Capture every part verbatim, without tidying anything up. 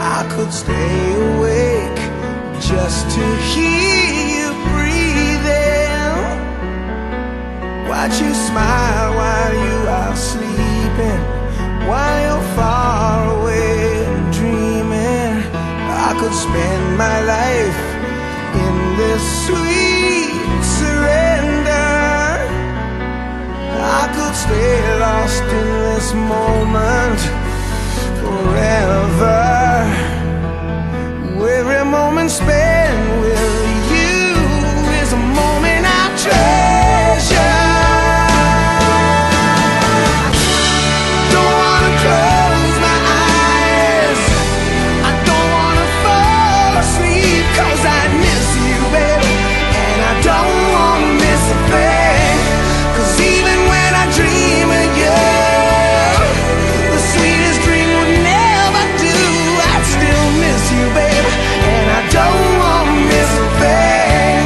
I could stay awake just to hear you breathing. Watch you smile while you are sleeping, while you're far away and dreaming. I could spend my life in this sweet surrender. I could stay lost in this moment forever. Every moment spent with you is a moment I treasure. Don't wanna close my eyes, I don't wanna fall asleep, 'cause I miss you, baby, and I don't wanna miss a thing. 'Cause even when I dream of you, the sweetest dream would never do. I'd still miss you, baby, and I don't wanna miss a thing.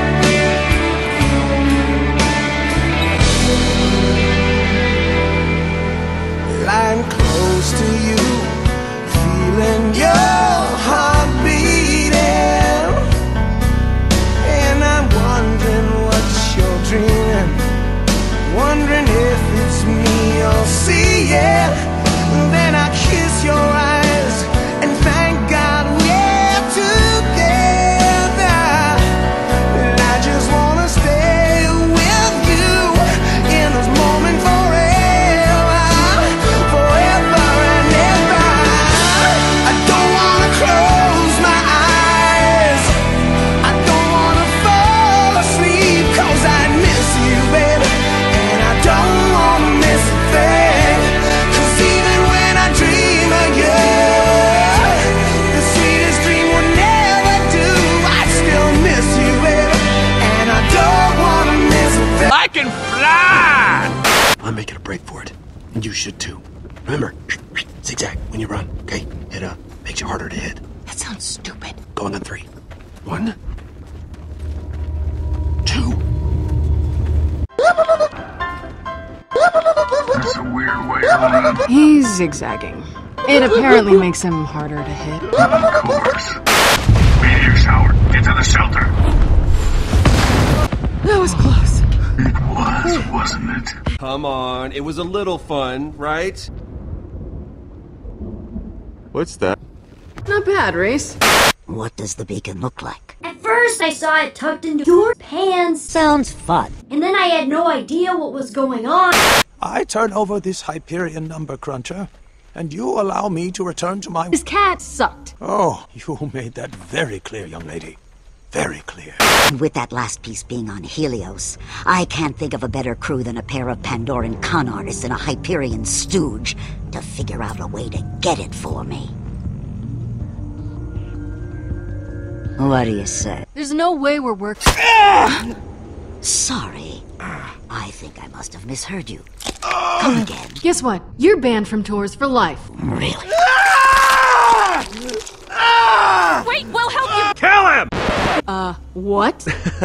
Lying close to you, feeling your heart beating, and I'm wondering what you're dreaming, wondering if it's me you're seeing. Then I kiss your eyes and thank God we're together. And I just wanna stay with you in this moment forever, forever and ever. I don't wanna close my eyes, I don't wanna fall asleep, 'cause I miss you, baby, and I don't wanna miss a thing. 'Cause even when I dream of you, the sweetest dream would never do. I'd still miss you, baby, and I don't wanna miss a thing. I can fly! I'm making a break for it, and you should too. Remember, zigzag when you run, okay? It uh, makes you harder to hit. That sounds stupid. Going on three. One. Two. That's a weird way to run. He's zigzagging. It apparently makes him harder to hit. Of course. Meteor shower. Get to the shelter. That was close. It was, wasn't it? Come on, it was a little fun, right? What's that? Not bad, Rhys. What does the beacon look like? At first I saw it tucked into your pants, Sounds fun. and then I had no idea what was going on. I turn over this Hyperion number cruncher, and you allow me to return to my... His cat sucked. Oh, you made that very clear, young lady. Very clear. And with that last piece being on Helios, I can't think of a better crew than a pair of Pandoran con artists and a Hyperion stooge to figure out a way to get it for me. What do you say? There's no way we're working. Sorry. I think I must have misheard you. Come again. Guess what? You're banned from tours for life. Really? Wait, we'll help you! Kill him! Uh, what?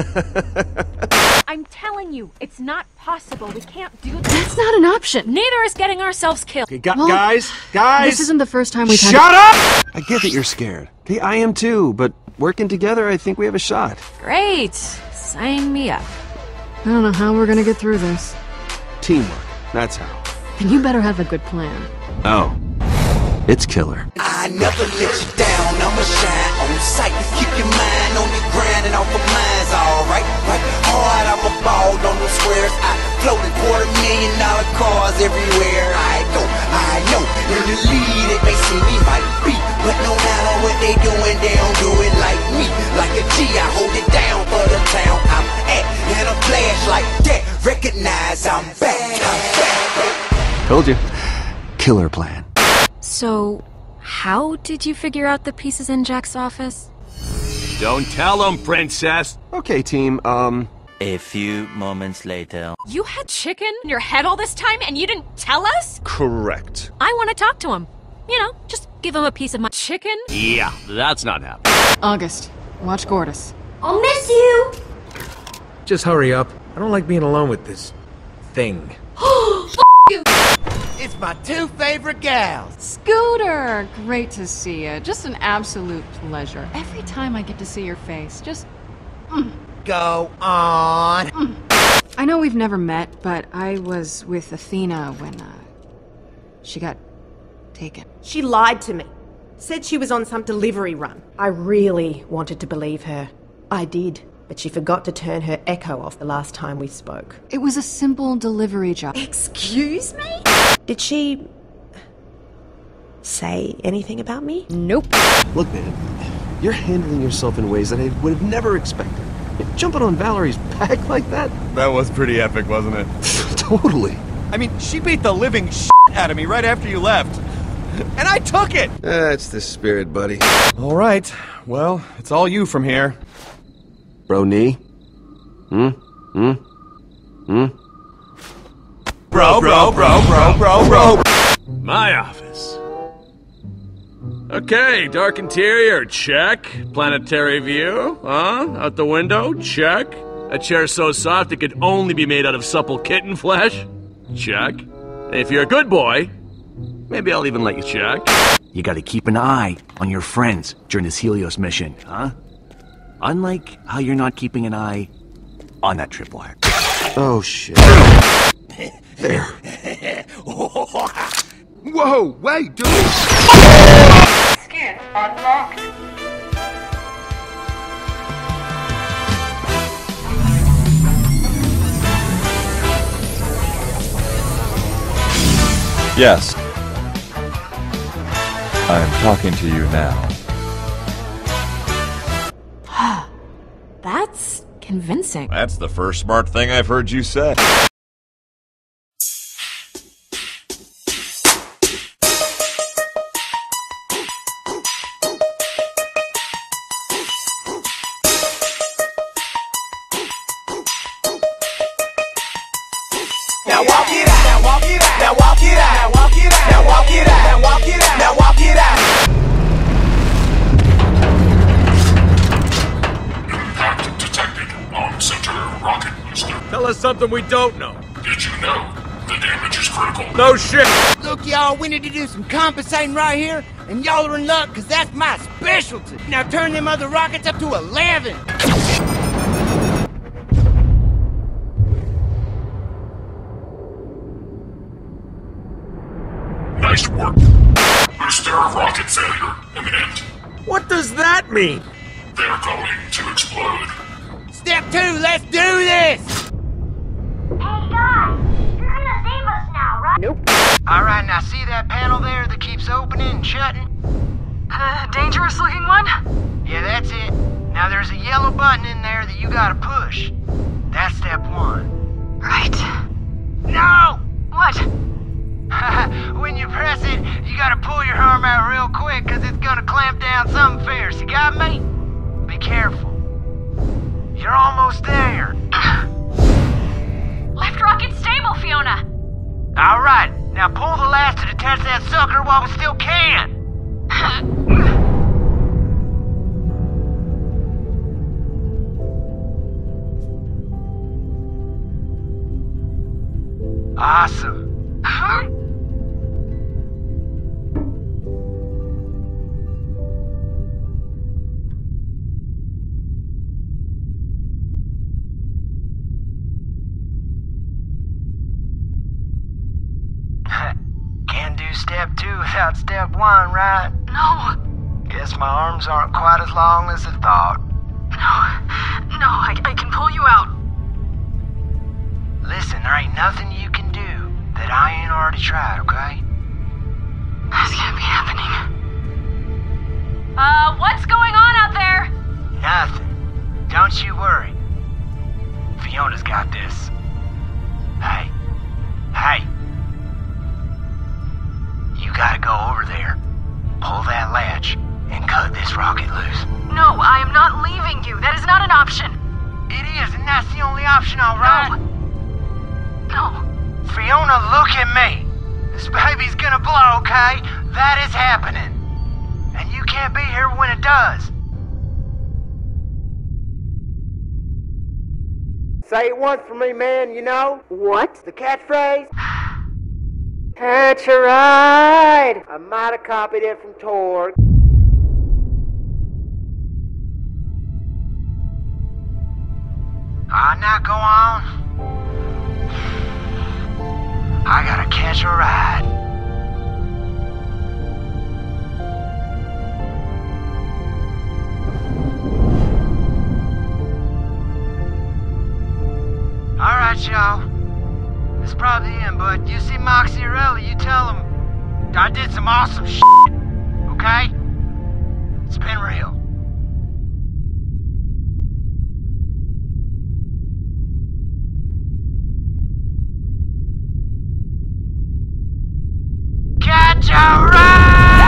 I'm telling you, it's not possible. We can't do this. That's not an option. Neither is getting ourselves killed. Okay, gu Well, guys, guys! This isn't the first time we've Shut had- up! I get that you're scared. Okay, I am too, but working together, I think we have a shot. Great. Sign me up. I don't know how we're gonna get through this. Teamwork, that's how. And you better have a good plan. Oh. It's killer. I never let you down, I'ma shine on sight. Keep your mind on the ground and off of mine's alright. Right hard, I'm a ball on them squares. I floated quarter million dollar cars everywhere I go. I know in the lead it may seem me might be, but no matter what they doing, they don't do it like me. Like a G, I hold it down for the town I'm at. And a flash like that, recognize I'm back. I'm back. Told you. Killer plan. So, how did you figure out the pieces in Jack's office? Don't tell him, princess! Okay, team, um... A few moments later. You had chicken in your head all this time and you didn't tell us? Correct. I want to talk to him. You know, just give him a piece of my chicken. Yeah, that's not happening. August, watch Gortys. I'll miss you! Just hurry up. I don't like being alone with this thing. F you! It's my two favorite gals. Scooter! Great to see you. Just an absolute pleasure. Every time I get to see your face, just... Mm. Go on. Mm. I know we've never met, but I was with Athena when, uh... she got taken. She lied to me. Said she was on some delivery run. I really wanted to believe her. I did. But she forgot to turn her echo off the last time we spoke. It was a simple delivery job. Excuse me? Did she... say anything about me? Nope. Look, man, you're handling yourself in ways that I would have never expected. Jumping on Valerie's back like that? That was pretty epic, wasn't it? Totally. I mean, she beat the living shit out of me right after you left. And I took it! That's the spirit, buddy. All right. Well, it's all you from here. Bro, knee? Hmm? Hmm? Hmm? Bro, bro, bro, bro, bro, bro. My office. Okay, dark interior, check. Planetary view, huh? Out the window, check. A chair so soft it could only be made out of supple kitten flesh, check. And if you're a good boy, maybe I'll even let you check. You gotta keep an eye on your friends during this Helios mission, huh? Unlike how you're not keeping an eye on that tripwire. Oh, shit. There. Whoa, wait, dude! Skin unlocked. Yes. I'm talking to you now. That's convincing. That's the first smart thing I've heard you say. Now walk it out, now walk it out, now walk it out, now walk it out, now walk it out, now walk it out, now walk it out. Impact detected on center rocket booster. Tell us something we don't know. Did you know the damage is critical? No shit! Look, y'all, we need to do some compensating right here, and y'all are in luck, because that's my specialty. Now turn them other rockets up to eleven. Nice work. Booster rocket failure imminent. What does that mean? They're going to explode. Step two, let's do this! Hey guys, you're gonna save us now, right? Nope. Alright, now see that panel there that keeps opening and shutting? The dangerous looking one? Yeah, that's it. Now there's a yellow button in there that you gotta push. That's step one. Right. No! What? When you press it, you gotta pull your arm out real quick, cause it's gonna clamp down something fierce. You got me? Be careful. You're almost there. Left rocket stable, Fiona. Alright, now pull the last to detach that sucker while we still can. Awesome. Huh? Can't do step two without step one, right? No. Guess my arms aren't quite as long as I thought. No. No, I, I can pull you out. Listen, there ain't nothing you can do that I ain't already tried, okay? This can't be happening. Uh, what's going on out there? Nothing. Don't you worry. Fiona's got this. Hey. Hey. You gotta go over there, pull that latch, and cut this rocket loose. No, I am not leaving you. That is not an option. It is, and that's the only option, alright? No. No. Fiona, look at me. This baby's gonna blow, okay? That is happening. And you can't be here when it does. Say it once for me, man, you know? What? The catchphrase? Catch a ride! I might have copied it from Torque. Ah, uh, now go on. I gotta catch a ride. Alright, y'all. This is probably the end, but you see Moxie or Ellie, you tell them I did some awesome shit, okay? It's been real. Catch a ride!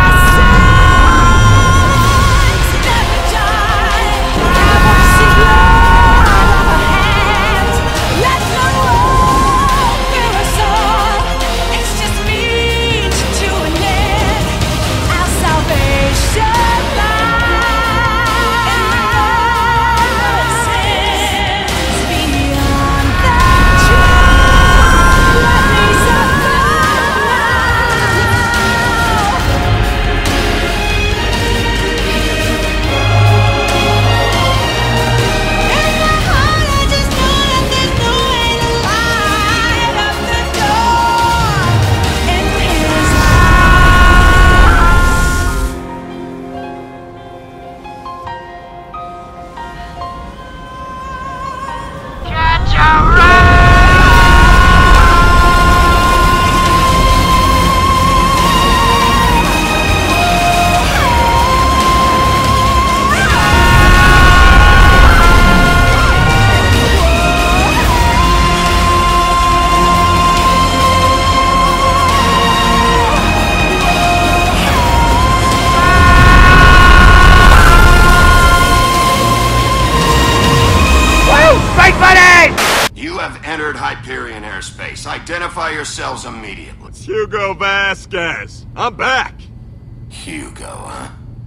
Hyperion airspace. Identify yourselves immediately. It's Hugo Vasquez. I'm back. Hugo, huh?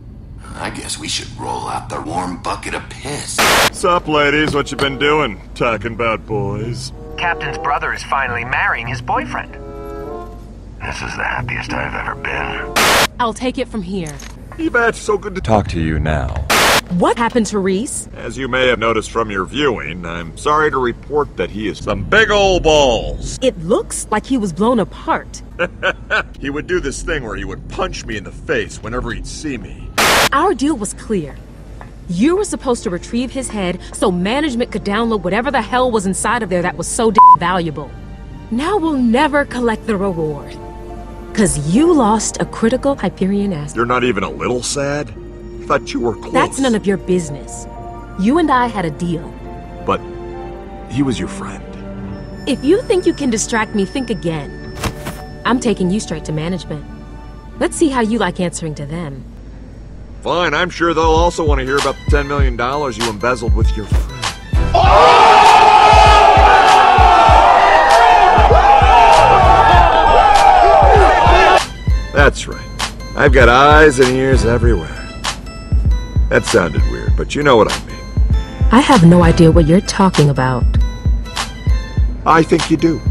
I guess we should roll out the warm bucket of piss. Sup, ladies? What you been doing? Talking about boys. Captain's brother is finally marrying his boyfriend. This is the happiest I've ever been. I'll take it from here. Ebat, so good to talk to you now. What happened to Rhys? As you may have noticed from your viewing, I'm sorry to report that he is some big old balls. It looks like he was blown apart. He would do this thing where he would punch me in the face whenever he'd see me. Our deal was clear. You were supposed to retrieve his head so management could download whatever the hell was inside of there that was so damn valuable. Now we'll never collect the reward. Cause you lost a critical Hyperion asset. You're not even a little sad? I thought you were close. That's none of your business. You and I had a deal. But he was your friend. If you think you can distract me, think again. I'm taking you straight to management. Let's see how you like answering to them. Fine, I'm sure they'll also want to hear about the ten million dollars you embezzled with your friend. That's right. I've got eyes and ears everywhere. That sounded weird, but you know what I mean. I have no idea what you're talking about. I think you do.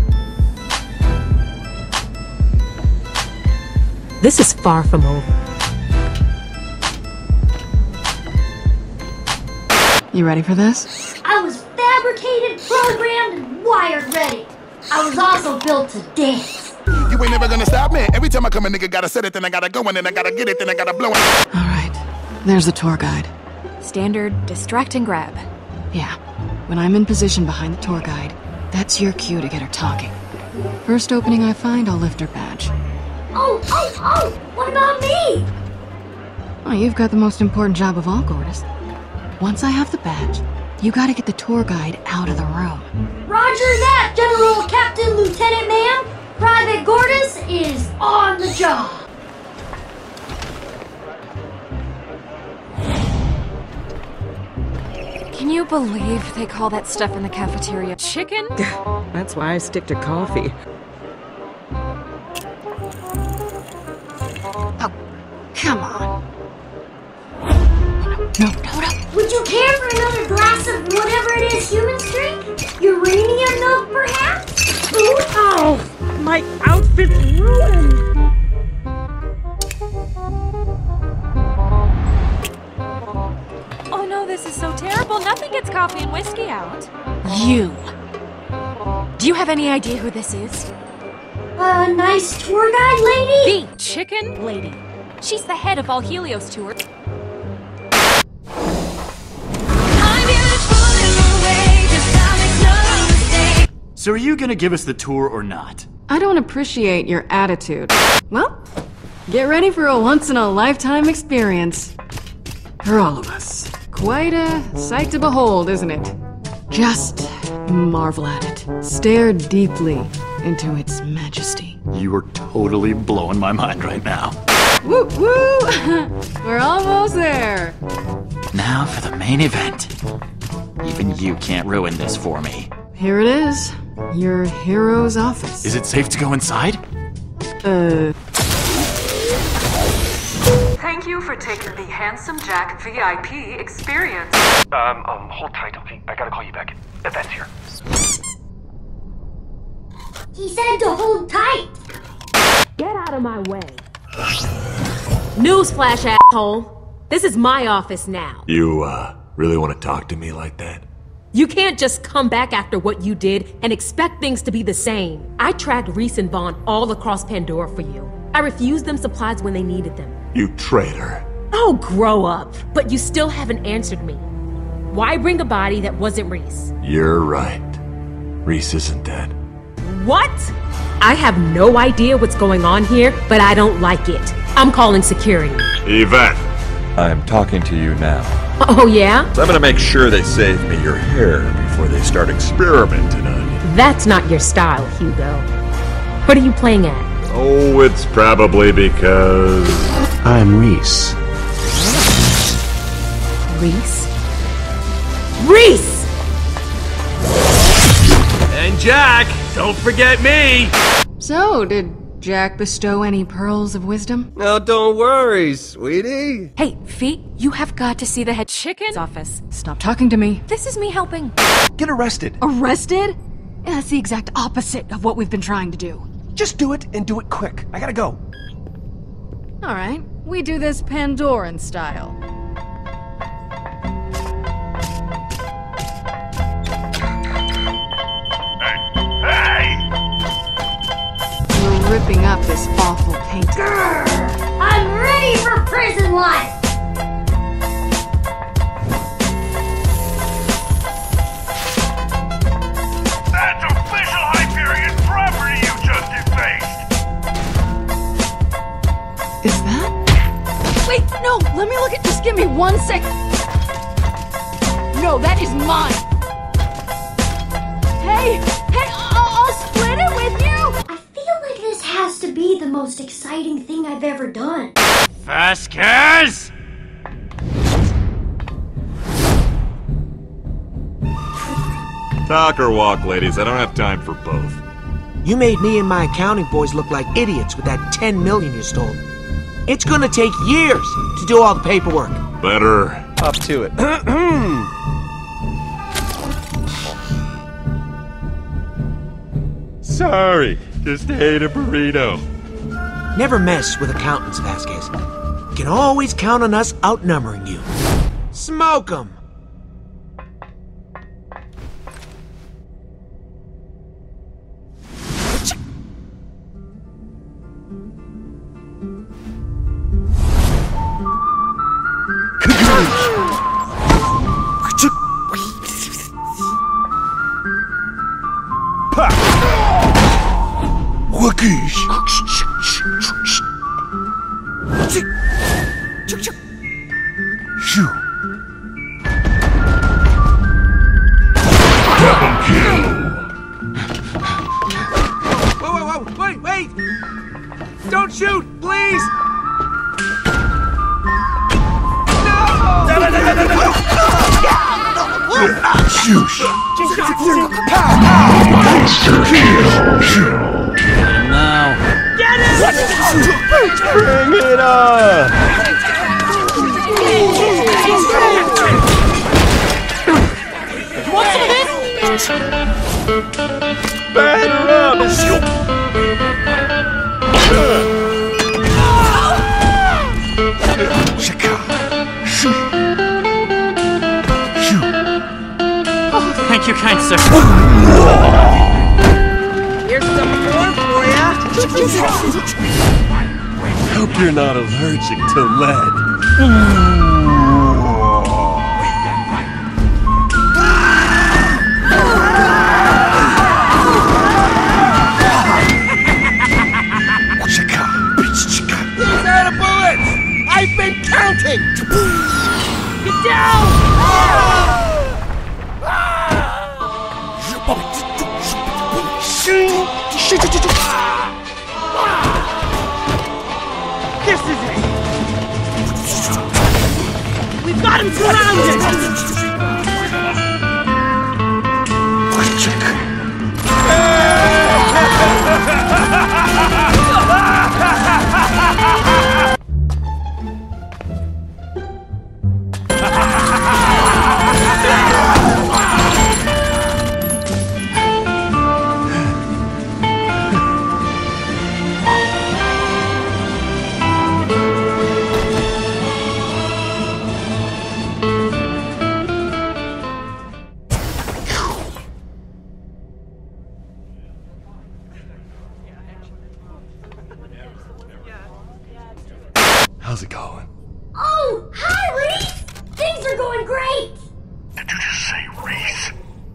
This is far from over. You ready for this? I was fabricated, programmed, and wired ready. I was also built to dance. You ain't never gonna stop me. Every time I come, a nigga gotta set it, then I gotta go, and then I gotta get it, then I gotta blow it. All right. There's the tour guide. Standard distract and grab. Yeah. When I'm in position behind the tour guide, that's your cue to get her talking. First opening I find, I'll lift her badge. Oh, oh, oh! What about me? Oh, you've got the most important job of all, Gortys. Once I have the badge, you gotta get the tour guide out of the room. Roger that, General Captain Lieutenant Ma'am. Private Gortys is on the job. Can you believe they call that stuff in the cafeteria chicken? That's why I stick to coffee. Oh, come on. No, no, no. Would you care for another glass of whatever it is humans drink? Uranium milk, perhaps? Ooh. Oh, My outfit's ruined! Oh no, this is so terrible. Nothing gets coffee and whiskey out. You! Do you have any idea who this is? A nice tour guide lady? The chicken lady. She's the head of all Helios tour. So are you gonna give us the tour or not? I don't appreciate your attitude. Well, get ready for a once-in-a-lifetime experience. For all of us. Quite a sight to behold, isn't it? Just marvel at it. Stare deeply into its majesty. You are totally blowing my mind right now. Woo woo! We're almost there. Now for the main event. Even you can't ruin this for me. Here it is. Your hero's office. Is it safe to go inside? Uh... Thank you for taking the Handsome Jack V I P experience. Um, um, hold tight, okay? I gotta call you back. Event's here. He said to hold tight. Get out of my way. Newsflash, asshole. This is my office now. You, uh, really want to talk to me like that? You can't just come back after what you did and expect things to be the same. I tracked Rhys and Vaughn all across Pandora for you. I refused them supplies when they needed them. You traitor. Oh, grow up. But you still haven't answered me. Why bring a body that wasn't Rhys? You're right. Rhys isn't dead. What? I have no idea what's going on here, but I don't like it. I'm calling security. Yvette. I'm talking to you now. Oh, yeah? So I'm gonna make sure they save me your hair before they start experimenting on you. That's not your style, Hugo. What are you playing at? Oh, it's probably because... I'm Rhys. Rhys? Rhys! And Jack, don't forget me! So, did Jack bestow any pearls of wisdom? No, don't worry, sweetie. Hey, Fee, you have got to see the head chicken's office. Stop talking to me. This is me helping. Get arrested. Arrested? Yeah, that's the exact opposite of what we've been trying to do. Just do it and do it quick. I gotta go. Alright, we do this Pandoran style. We're ripping up this awful painting. Grr! I'm ready for prison life! That's official Hyperion property you just defaced! Is that? Wait, no, let me look at, just give me one second. No, that is mine. Hey, hey, I'll, I'll split it with you. I feel like this has to be the most exciting thing I've ever done. Vasquez! Talk or walk, ladies. I don't have time for both. You made me and my accounting boys look like idiots with that ten million you stole. It's gonna take years to do all the paperwork. Better. Up to it. Sorry. Just ate a burrito. Never mess with accountants, Vasquez. You can always count on us outnumbering you. Smoke 'em! Double kill! Whoa, whoa, whoa, wait, wait! Don't shoot, please! Shoosh! Monster kill! And now... Get it! Bring it on! What's this? Batter up! Oh, thank you, kind sir. Here's some more for ya. Hope you're not allergic to lead. He's out of bullets! I've been counting! Get down! This is it! We've got him surrounded! How's it going? Oh, hi, Rhys! Things are going great! Did you just say Rhys?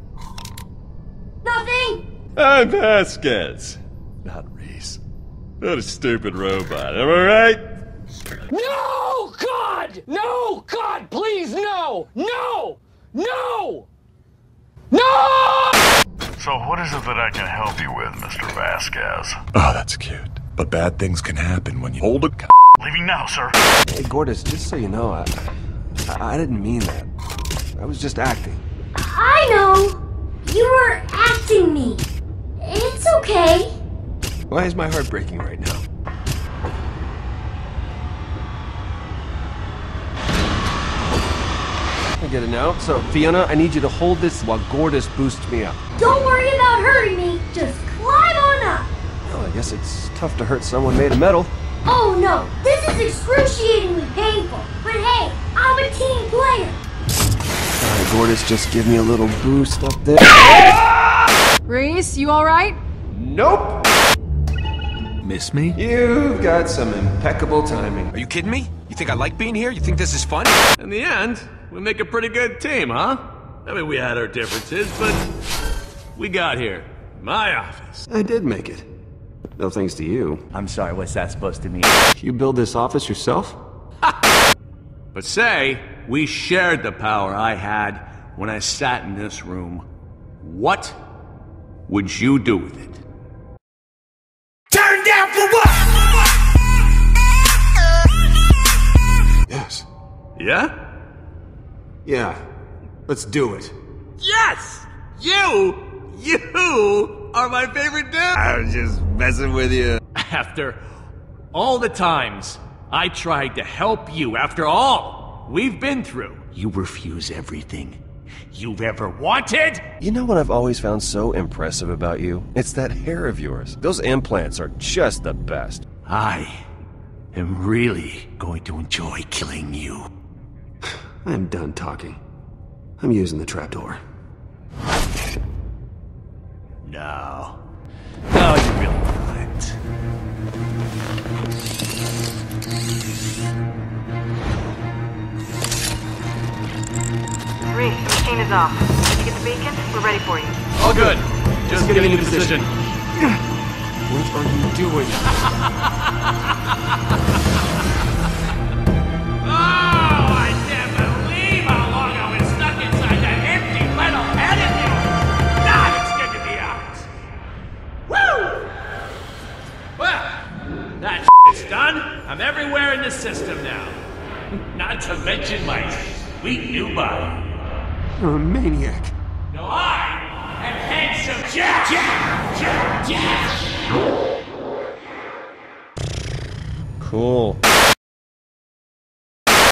Nothing! I'm Vasquez. Not Rhys. Not a stupid robot, am I right? No! God! No! God, please, no! No! No! No! So what is it that I can help you with, Mister Vasquez? Oh, that's cute. But bad things can happen when you hold a c- Leaving now, sir. Hey, Gortys, just so you know, I, I, I didn't mean that. I was just acting. I know! You were acting me. It's okay. Why is my heart breaking right now? I get it now. So, Fiona, I need you to hold this while Gortys boosts me up. Don't worry about hurting me. Just climb on up. Well, I guess it's tough to hurt someone made of metal. Oh no, this is excruciatingly painful. But hey, I'm a team player. Alright, Gortys, just give me a little boost up there. Rhys, you alright? Nope! Miss me? You've got some impeccable timing. Are you kidding me? You think I like being here? You think this is fun? In the end, we make a pretty good team, huh? I mean, we had our differences, but we got here. My office. I did make it. No thanks to you. I'm sorry, what's that supposed to mean? You build this office yourself? But say, we shared the power I had when I sat in this room. What would you do with it? Turn down for what? Yes. Yeah? Yeah. Let's do it. Yes! You! You are my favorite dude! I was just messing with you. After all the times I tried to help you, after all we've been through, you refuse everything you've ever wanted? You know what I've always found so impressive about you? It's that hair of yours. Those implants are just the best. I am really going to enjoy killing you. I'm done talking. I'm using the trapdoor. No. No, you really aren't. Rhys, the machine is off. Did you get the beacon? We're ready for you. All good. Just getting into position. What are you doing? Oh, I can't believe how long I was stuck inside that empty metal head of yours. God, it's good to be out. Woo! Well, that shit's done. I'm everywhere in the system now. Not to mention my sweet new body. You're a maniac. No, I am handsome Jack! Jack! Jack! Jack! Cool.